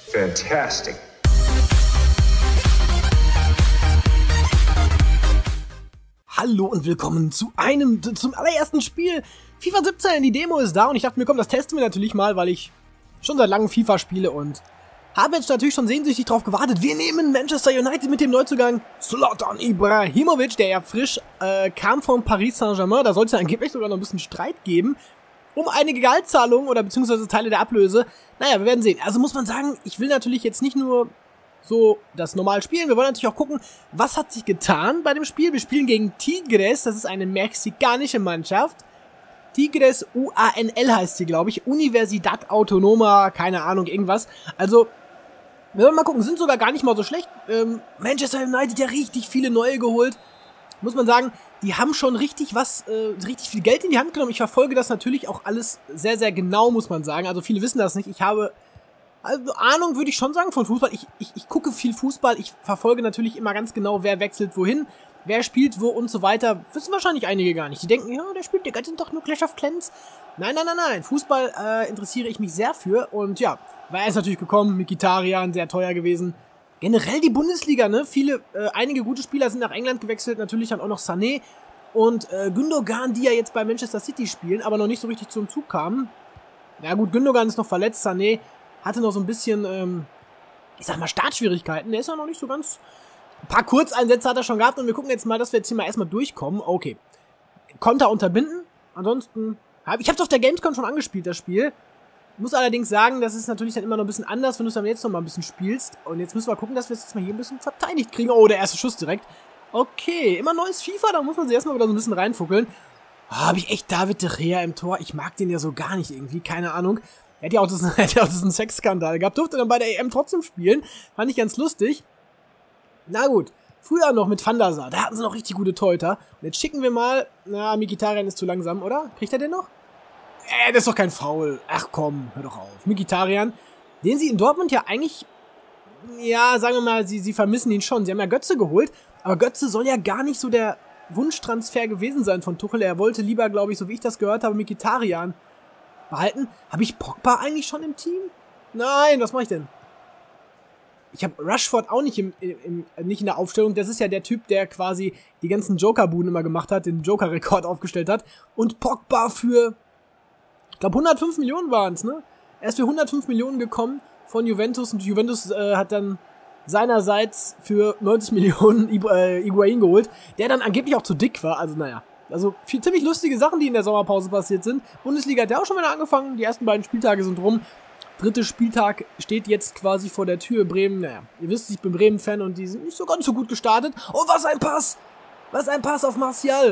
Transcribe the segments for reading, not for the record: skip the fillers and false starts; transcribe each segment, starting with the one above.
Fantastic. Hallo und willkommen zum allerersten Spiel. FIFA 17, die Demo ist da und ich dachte mir, komm, das testen wir natürlich mal, weil ich schon seit langem FIFA spiele und habe jetzt natürlich schon sehnsüchtig drauf gewartet. Wir nehmen Manchester United mit dem Neuzugang Zlatan Ibrahimovic, der ja frisch kam von Paris Saint-Germain. Da soll es ja angeblich sogar noch ein bisschen Streit geben um einige Gehaltszahlungen oder beziehungsweise Teile der Ablöse. Naja, wir werden sehen. Also muss man sagen, ich will natürlich jetzt nicht nur so das normal spielen. Wir wollen natürlich auch gucken, was hat sich getan bei dem Spiel. Wir spielen gegen Tigres, das ist eine mexikanische Mannschaft. Tigres UANL heißt sie, glaube ich. Universidad Autonoma, keine Ahnung, irgendwas. Also, wir wollen mal gucken, sind sogar gar nicht mal so schlecht. Manchester United ja richtig viele neue geholt. Muss man sagen, die haben schon richtig viel Geld in die Hand genommen. Ich verfolge das natürlich auch alles sehr, sehr genau, muss man sagen. Also viele wissen das nicht. Ich habe Ahnung, würde ich schon sagen, von Fußball. Ich gucke viel Fußball. Ich verfolge natürlich immer ganz genau, wer wechselt wohin, wer spielt wo und so weiter. Wissen wahrscheinlich einige gar nicht. Die denken, ja, der spielt, der sind doch nur Clash of Clans. Nein. Fußball interessiere ich mich sehr für. Und ja, war erst natürlich gekommen. Mkhitaryan, sehr teuer gewesen. Generell die Bundesliga, ne? Einige gute Spieler sind nach England gewechselt. Natürlich dann auch noch Sané und Gündogan, die ja jetzt bei Manchester City spielen, aber noch nicht so richtig zum Zug kamen. Ja gut, Gündogan ist noch verletzt. Sané hatte noch so ein bisschen, ich sag mal, Startschwierigkeiten. Der ist ja noch nicht so ganz... Ein paar Kurzeinsätze hat er schon gehabt und wir gucken jetzt mal, dass wir jetzt hier mal erstmal durchkommen. Okay. Konter unterbinden. Ansonsten... Ich hab's auf der Gamescom schon angespielt, das Spiel. Muss allerdings sagen, das ist natürlich dann immer noch ein bisschen anders, wenn du es dann jetzt noch mal ein bisschen spielst. Und jetzt müssen wir gucken, dass wir es jetzt mal hier ein bisschen verteidigt kriegen. Oh, der erste Schuss direkt. Okay, immer neues FIFA, da muss man sich erstmal wieder so ein bisschen reinfuckeln. Oh, habe ich echt David de Gea im Tor? Ich mag den ja so gar nicht irgendwie, keine Ahnung. Er hat ja auch diesen Sexskandal gehabt, durfte dann bei der EM trotzdem spielen. Fand ich ganz lustig. Na gut, früher noch mit Van der Sar, da hatten sie noch richtig gute Torhüter. Und jetzt schicken wir mal, na, Mkhitaryan ist zu langsam, oder? Kriegt er den noch? Das ist doch kein Foul. Ach komm, hör doch auf. Mkhitaryan, den sie in Dortmund ja eigentlich, ja, sagen wir mal, sie vermissen ihn schon. Sie haben ja Götze geholt, aber Götze soll ja gar nicht so der Wunschtransfer gewesen sein von Tuchel. Er wollte lieber, glaube ich, so wie ich das gehört habe, Mkhitaryan behalten. Habe ich Pogba eigentlich schon im Team? Nein, was mache ich denn? Ich habe Rashford auch nicht nicht in der Aufstellung. Das ist ja der Typ, der quasi die ganzen Joker-Buden immer gemacht hat, den Joker-Rekord aufgestellt hat. Und Pogba für... Ich glaube 105 Millionen waren es, ne? Er ist für 105 Millionen gekommen von Juventus und Juventus hat dann seinerseits für 90 Millionen Higuaín geholt, der dann angeblich auch zu dick war, also naja. Also ziemlich lustige Sachen, die in der Sommerpause passiert sind. Bundesliga hat ja auch schon wieder angefangen, die ersten beiden Spieltage sind rum. Dritter Spieltag steht jetzt quasi vor der Tür. Bremen, naja, ihr wisst, ich bin Bremen-Fan und die sind nicht so ganz so gut gestartet. Oh, was ein Pass! Was ein Pass auf Martial!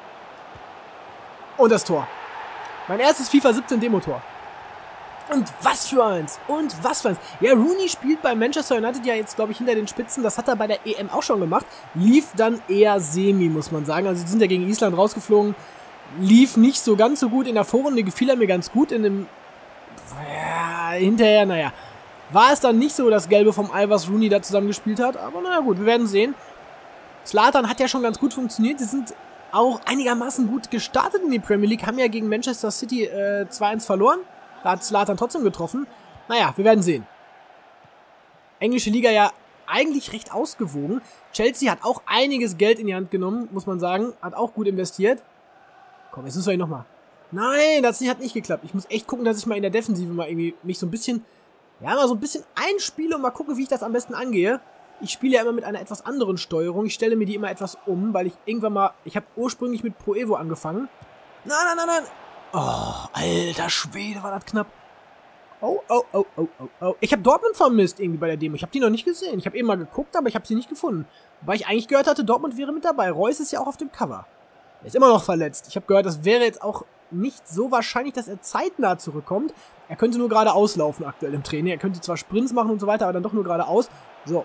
Und das Tor. Mein erstes FIFA 17 Demo-Tor. Und was für eins. Ja, Rooney spielt bei Manchester United ja jetzt, glaube ich, hinter den Spitzen. Das hat er bei der EM auch schon gemacht. Lief dann eher semi, muss man sagen. Also die sind ja gegen Island rausgeflogen. Lief nicht so ganz so gut. In der Vorrunde gefiel er mir ganz gut. Hinterher, naja. War es dann nicht so das Gelbe vom Ei, was Rooney da zusammengespielt hat. Aber naja gut, wir werden sehen. Zlatan hat ja schon ganz gut funktioniert. Sie sind auch einigermaßen gut gestartet in die Premier League, haben ja gegen Manchester City 2-1 verloren. Da hat Zlatan trotzdem getroffen. Naja, wir werden sehen. Englische Liga ja eigentlich recht ausgewogen. Chelsea hat auch einiges Geld in die Hand genommen, muss man sagen. Hat auch gut investiert. Komm, jetzt müssen wir hier nochmal. Nein, das hat nicht geklappt. Ich muss echt gucken, dass ich mal in der Defensive mal irgendwie mich so ein bisschen, ja, mal so ein bisschen einspiele und mal gucken, wie ich das am besten angehe. Ich spiele ja immer mit einer etwas anderen Steuerung. Ich stelle mir die immer etwas um, weil ich irgendwann mal... Ich habe ursprünglich mit Pro Evo angefangen. Nein. Oh, alter Schwede, war das knapp. Oh. Ich habe Dortmund vermisst irgendwie bei der Demo. Ich habe die noch nicht gesehen. Ich habe eben mal geguckt, aber ich habe sie nicht gefunden. Weil ich eigentlich gehört hatte, Dortmund wäre mit dabei. Reus ist ja auch auf dem Cover. Er ist immer noch verletzt. Ich habe gehört, das wäre jetzt auch nicht so wahrscheinlich, dass er zeitnah zurückkommt. Er könnte nur geradeaus laufen aktuell im Training. Er könnte zwar Sprints machen und so weiter, aber dann doch nur geradeaus. So.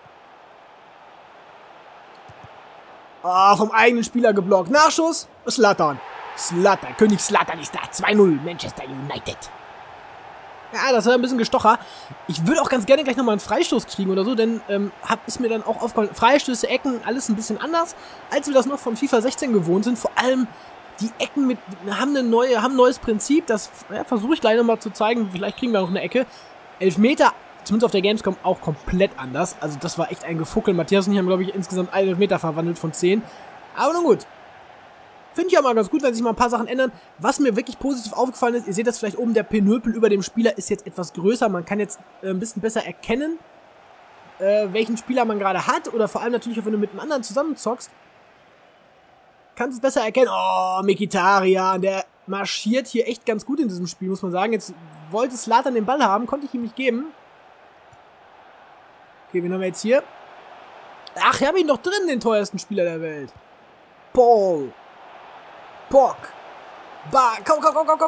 Vom eigenen Spieler geblockt. Nachschuss. Zlatan. König Zlatan ist da. 2-0. Manchester United. Ja, das war ein bisschen Gestocher. Ich würde auch ganz gerne gleich nochmal einen Freistoß kriegen oder so, denn ist mir dann auch aufgefallen, Freistöße, Ecken, alles ein bisschen anders, als wir das noch von FIFA 16 gewohnt sind. Vor allem die Ecken haben ein neues Prinzip, das versuche ich gleich nochmal zu zeigen. Vielleicht kriegen wir noch eine Ecke. Elfmeter zumindest auf der Gamescom auch komplett anders. Also das war echt ein Gefuckel. Matthias und ich haben, glaube ich, insgesamt 1 Meter verwandelt von 10. Aber nun gut. Finde ich ja mal ganz gut, wenn sich mal ein paar Sachen ändern. Was mir wirklich positiv aufgefallen ist, ihr seht das vielleicht oben, der Pinöpel über dem Spieler ist jetzt etwas größer. Man kann jetzt ein bisschen besser erkennen, welchen Spieler man gerade hat. Oder vor allem natürlich auch, wenn du mit einem anderen zusammenzockst, kannst du es besser erkennen. Oh, Mkhitaryan, der marschiert hier echt ganz gut in diesem Spiel, muss man sagen. Jetzt wollte Zlatan den Ball haben, konnte ich ihm nicht geben. Okay, wen haben wir jetzt hier? Ach, ich habe ihn doch drin, den teuersten Spieler der Welt. Paul. Bock. Komm.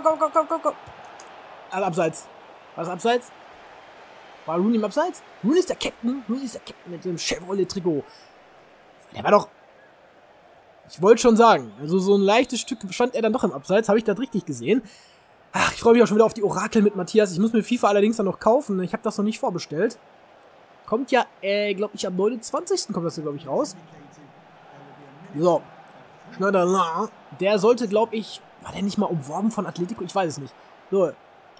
Also abseits. War das abseits? War Rooney im Abseits? Rooney ist der Captain. Rooney ist der Captain mit dem Chevrolet-Trikot. Der war doch... Ich wollte schon sagen, also so ein leichtes Stück stand er dann doch im Abseits. Habe ich das richtig gesehen? Ach, ich freue mich auch schon wieder auf die Orakel mit Matthias. Ich muss mir FIFA allerdings dann noch kaufen. Ich habe das noch nicht vorbestellt. Kommt ja, glaube ich, am 29. kommt das hier, glaube ich, raus. So. Schneider, der sollte, glaube ich... War der nicht mal umworben von Atletico? Ich weiß es nicht. So.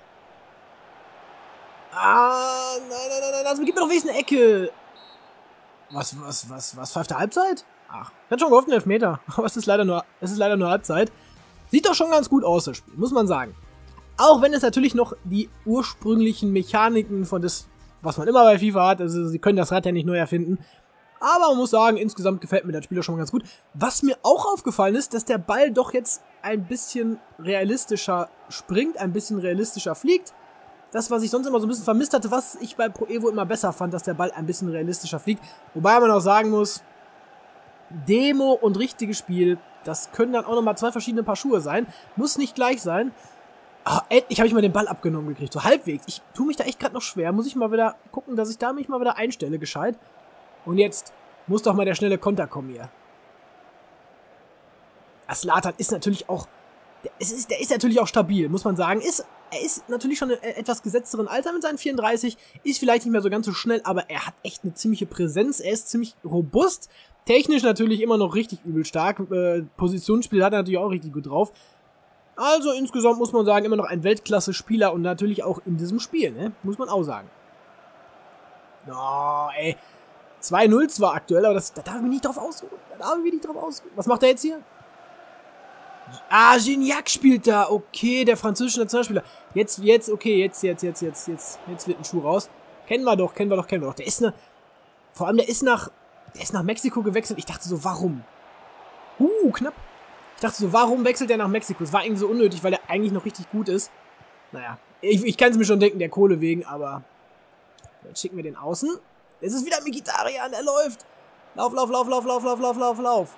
Ah, nein. Also, gib mir doch wenigstens eine Ecke. Was pfeift der Halbzeit? Ach, ich hatte schon gehofft, 11 Meter. Aber es ist leider nur Halbzeit. Sieht doch schon ganz gut aus, das Spiel, muss man sagen. Auch wenn es natürlich noch die ursprünglichen Mechaniken von das, was man immer bei FIFA hat, also sie können das Rad ja nicht neu erfinden. Aber man muss sagen, insgesamt gefällt mir das Spiel schon mal ganz gut. Was mir auch aufgefallen ist, dass der Ball doch jetzt ein bisschen realistischer springt, ein bisschen realistischer fliegt. Das, was ich sonst immer so ein bisschen vermisst hatte, was ich bei Pro Evo immer besser fand, dass der Ball ein bisschen realistischer fliegt. Wobei man auch sagen muss, Demo und richtiges Spiel, das können dann auch nochmal 2 verschiedene Paar Schuhe sein. Muss nicht gleich sein. Ah, endlich habe ich mal den Ball abgenommen gekriegt, so halbwegs. Ich tue mich da echt gerade noch schwer. Muss ich mal wieder gucken, dass ich da mich mal wieder einstelle, gescheit. Und jetzt muss doch mal der schnelle Konter kommen hier. Zlatan ist natürlich auch... Der ist natürlich auch stabil, muss man sagen. Er ist natürlich schon in etwas gesetzteren Alter mit seinen 34. Ist vielleicht nicht mehr so ganz so schnell, aber er hat echt eine ziemliche Präsenz. Er ist ziemlich robust. Technisch natürlich immer noch richtig übel stark. Positionsspiel hat er natürlich auch richtig gut drauf. Also insgesamt muss man sagen, immer noch ein Weltklasse-Spieler und natürlich auch in diesem Spiel, ne? Muss man auch sagen. Oh, ey. 2-0 zwar aktuell, aber da darf ich mich nicht drauf ausruhen. Was macht er jetzt hier? Ah, Gignac spielt da. Okay, der französische Nationalspieler. Jetzt wird ein Schuh raus. Kennen wir doch. Der ist vor allem, der ist nach Mexiko gewechselt. Ich dachte so, warum? Knapp. Ich dachte so, warum wechselt der nach Mexiko? Es war irgendwie so unnötig, weil er eigentlich noch richtig gut ist. Naja, ich kann es mir schon denken, der Kohle wegen, aber jetzt schicken wir den außen. Es ist wieder Mkhitaryan, der läuft. Lauf.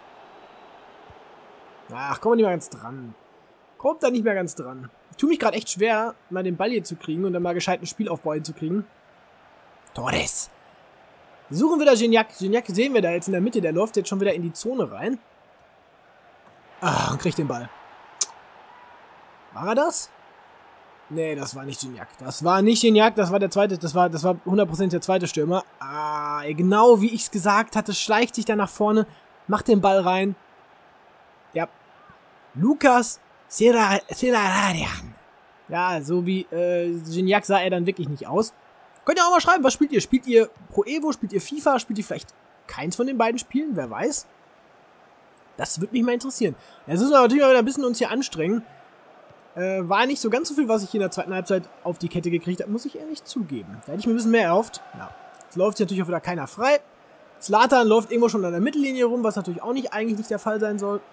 Ach, komm mal nicht mehr ganz dran. Kommt da nicht mehr ganz dran. Ich tue mich gerade echt schwer, mal den Ball hier zu kriegen und dann mal gescheit einen Spielaufbau hinzukriegen. Torres. Suchen wir da Gignac. Gignac sehen wir da jetzt in der Mitte. Der läuft jetzt schon wieder in die Zone rein. Ah, und kriegt den Ball. War er das? Nee, das war nicht Gignac. Das war der zweite, das war 100% der zweite Stürmer. Ah, genau wie ich es gesagt hatte, schleicht sich da nach vorne, macht den Ball rein. Ja. Lucas Serrarian. Ja, so wie Gignac sah er dann wirklich nicht aus. Könnt ihr auch mal schreiben, was spielt ihr? Spielt ihr Pro Evo? Spielt ihr FIFA? Spielt ihr vielleicht keins von den beiden Spielen? Wer weiß? Das würde mich mal interessieren. Jetzt müssen wir natürlich mal wieder ein bisschen uns hier anstrengen. War nicht so ganz so viel, was ich hier in der zweiten Halbzeit auf die Kette gekriegt habe, muss ich ehrlich zugeben. Da hätte ich mir ein bisschen mehr erhofft. Ja. Jetzt läuft hier natürlich auch wieder keiner frei. Zlatan läuft irgendwo schon an der Mittellinie rum, was natürlich auch eigentlich nicht der Fall sein soll.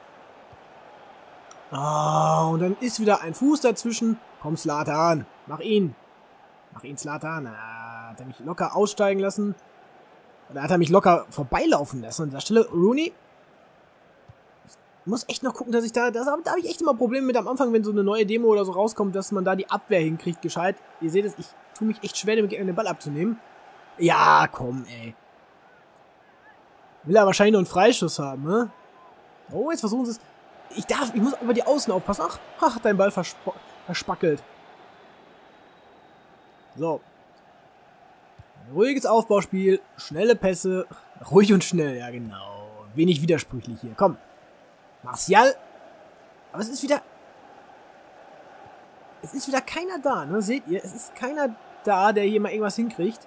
Oh, und dann ist wieder ein Fuß dazwischen. Komm, Zlatan. Mach ihn, Zlatan. Ah, hat er mich locker aussteigen lassen. Oder hat er mich locker vorbeilaufen lassen? An der Stelle Rooney. Ich muss echt noch gucken, dass ich da habe ich echt immer Probleme mit am Anfang, wenn so eine neue Demo oder so rauskommt, dass man da die Abwehr hinkriegt, gescheit. Ihr seht es, ich tue mich echt schwer, dem Gegner den Ball abzunehmen. Ja, komm, ey. Will er wahrscheinlich noch einen Freischuss haben, ne? Oh, jetzt versuchen sie es. Ich muss über die Außen aufpassen. Ach, hat dein Ball verspackelt. So. Ein ruhiges Aufbauspiel, schnelle Pässe. Ruhig und schnell, ja genau. Wenig widersprüchlich hier. Komm. Martial. Aber es ist wieder keiner da, ne? Seht ihr? Es ist keiner da, der hier mal irgendwas hinkriegt.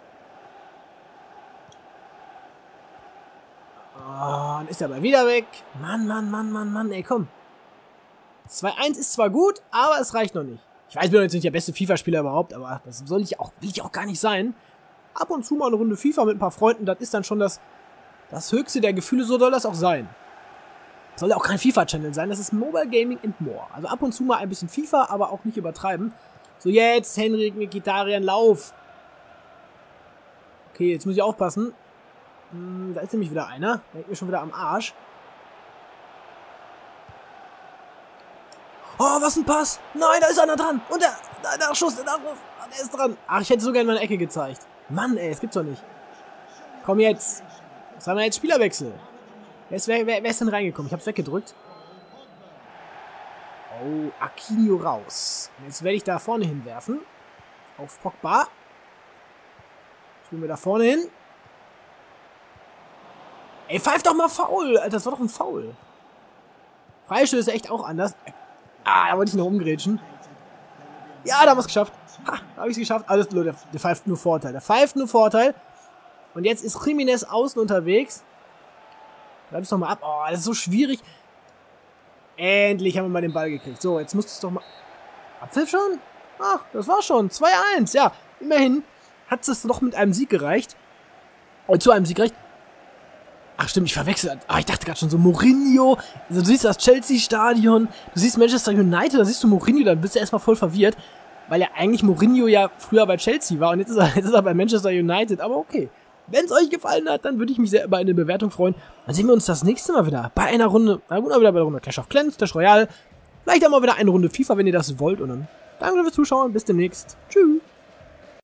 Oh, dann ist er aber wieder weg. Mann, ey, komm. 2-1 ist zwar gut, aber es reicht noch nicht. Ich weiß, ich bin jetzt nicht der beste FIFA-Spieler überhaupt, aber das will ich auch gar nicht sein. Ab und zu mal eine Runde FIFA mit ein paar Freunden, das ist dann schon das höchste der Gefühle, so soll das auch sein. Soll ja auch kein FIFA-Channel sein, das ist Mobile Gaming and More. Also ab und zu mal ein bisschen FIFA, aber auch nicht übertreiben. So, jetzt, Henrik, Mkhitaryan, lauf! Okay, jetzt muss ich aufpassen. Da ist nämlich wieder einer. Der hängt mir schon wieder am Arsch. Oh, was ein Pass! Nein, da ist einer dran! Und der Nachschuss, der ist dran! Ach, ich hätte so gerne meine Ecke gezeigt. Mann, ey, das gibt's doch nicht. Komm jetzt! Was haben wir jetzt? Spielerwechsel. Wer ist denn reingekommen? Ich hab's weggedrückt. Oh, Aquino raus. Und jetzt werde ich da vorne hinwerfen. Auf Pogba. Spielen wir da vorne hin. Ey, pfeif doch mal Foul! Alter, das war doch ein Foul. Freistöße echt auch anders. Da wollte ich noch umgrätschen. Ja, da haben wir es geschafft. Ha, da habe ich es geschafft. Alles nur, der pfeift nur Vorteil. Der pfeift nur Vorteil. Und jetzt ist Jiménez außen unterwegs. Bleib es nochmal ab. Oh, das ist so schwierig. Endlich haben wir mal den Ball gekriegt. So, jetzt muss es doch mal... Abpfiff schon? Ach, das war schon. 2-1. Ja, immerhin hat es doch mit einem Sieg gereicht. Zu einem Sieg gereicht. Ach stimmt, ich verwechsel. Ich dachte gerade schon so Mourinho. Also, du siehst das Chelsea-Stadion. Du siehst Manchester United. Da siehst du Mourinho. Dann bist du erstmal voll verwirrt. Weil ja eigentlich Mourinho ja früher bei Chelsea war. Und jetzt ist er bei Manchester United. Aber okay. Wenn es euch gefallen hat, dann würde ich mich sehr über eine Bewertung freuen. Dann sehen wir uns das nächste Mal wieder bei einer Runde, wieder bei der Runde Clash of Clans, Clash Royale. Vielleicht auch mal wieder eine Runde FIFA, wenn ihr das wollt. Und dann danke fürs Zuschauen. Bis demnächst. Tschüss.